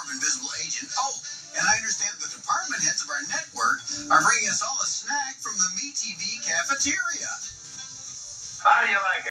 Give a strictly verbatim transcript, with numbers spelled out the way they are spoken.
invisible agent. Oh, and I understand the department heads of our network are bringing us all a snack from the Metv cafeteria. How do you like it?